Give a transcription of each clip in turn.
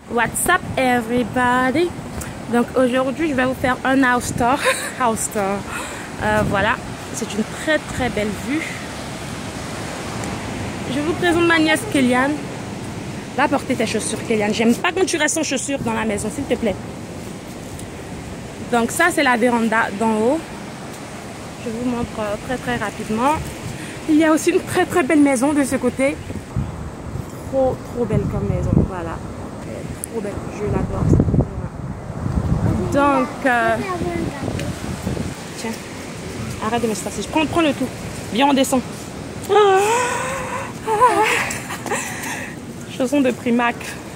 What's up everybody? Donc aujourd'hui je vais vous faire un house tour. House tour. Voilà, c'est une très très belle vue. Je vous présente ma nièce Kéliane. Va porter tes chaussures Kéliane. J'aime pas quand tu restes sans chaussures dans la maison, s'il te plaît. Donc ça c'est la véranda d'en haut. Je vous montre très très rapidement. Il y a aussi une très très belle maison de ce côté. Trop belle comme maison, voilà. Trop belle, je l'adore. Donc, tiens, arrête de me stresser. Prends le tout. Viens, on descend. Chaussons de Primac.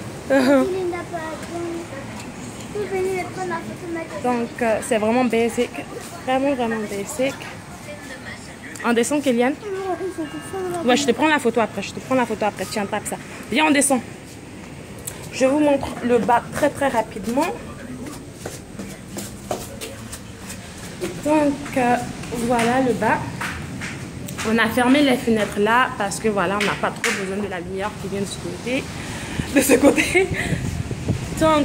Donc, c'est vraiment basic. Vraiment basic. On descend, Kéliane? Ouais, je te prends la photo après. Tiens, tape ça. Viens, on descend. Je vous montre le bas très rapidement. Donc, voilà le bas. On a fermé les fenêtres là parce que voilà, on n'a pas trop besoin de la lumière qui vient de ce côté. Donc,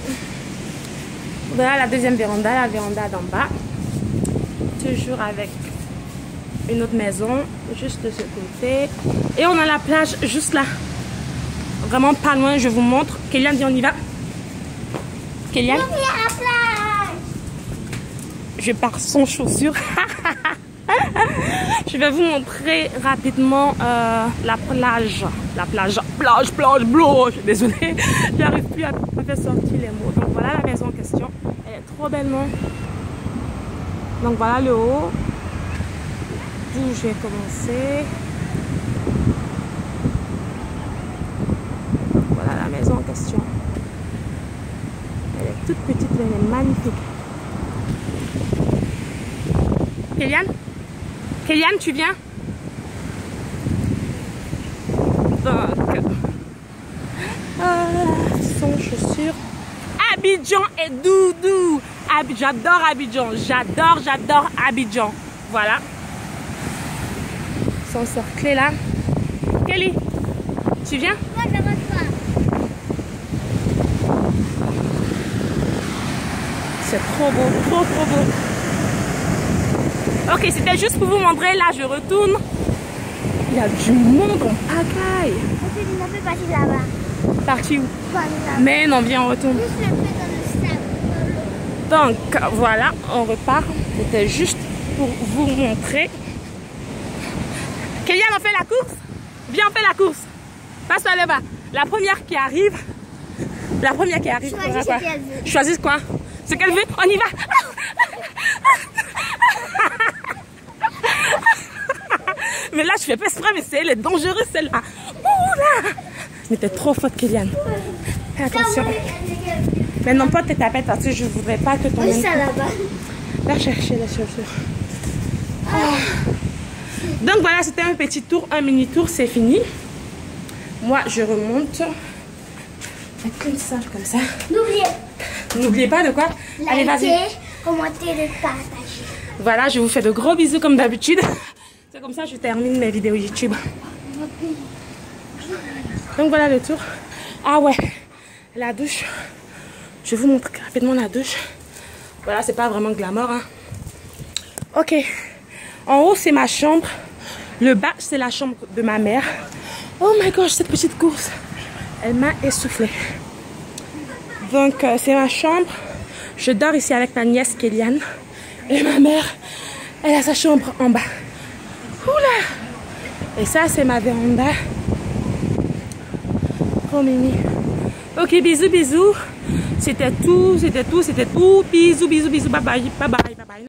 voilà la deuxième véranda, la véranda d'en bas. Toujours avec une autre maison juste de ce côté. Et on a la plage juste là. Vraiment pas loin, je vous montre. Kéliane dit on y va. Kéliane. Je pars sans chaussures. Je vais vous montrer rapidement la plage. La plage blanche. Désolée, j'arrive plus à faire sortir les mots. Donc voilà la maison en question. Elle est trop belle, non? Donc voilà le haut. D'où je vais commencer. Voilà la maison en question. Elle est toute petite, mais elle est magnifique. Kéliane, tu viens? Donc, sans chaussures. Abidjan est doudou. J'adore Abidjan. J'adore Abidjan. Voilà. Sans cercler là. Kelly, tu viens? Moi, je rentre pas. C'est trop beau, trop beau. Ok, c'était juste pour vous montrer. Là, je retourne. Il y a du monde en pagaille. On peut partir là-bas. Parti où? Là. Mais non, viens, on retourne. Juste le fait dans le sable. Donc, voilà, on repart. C'était juste pour vous montrer. Kéliane, on fait la course? Viens, on fait la course. Passe-toi là-bas. La première qui arrive. Choisis ce qu'elle veut. Choisis quoi? Ce qu'elle veut? On y va. Mais là, je fais pas exprès, mais elle est dangereuse celle-là. Oula! Mais t'es trop forte, Kéliane. Fais attention. Mais non, pas tes tapettes parce que je voudrais pas que ton... Oui, ça là-bas. Va chercher les chaussures. Donc voilà, c'était un petit tour, un mini tour, c'est fini. Moi, je remonte. Avec une salle comme ça. N'oubliez pas de quoi? Allez, vas-y. Commenter et partager. Voilà, je vous fais de gros bisous comme d'habitude. C'est comme ça que je termine mes vidéos YouTube. Donc voilà le tour. Ah ouais, la douche. Je vous montre rapidement la douche. Voilà, c'est pas vraiment glamour. Hein. Ok. En haut, c'est ma chambre. Le bas, c'est la chambre de ma mère. Oh my gosh, cette petite course. Elle m'a essoufflée. Donc, c'est ma chambre. Je dors ici avec ma nièce Kéliane. Et ma mère, elle a sa chambre en bas. Oula! Et ça, c'est ma véranda. Trop mimi. Ok, bisous. C'était tout. Bisous. Bye bye.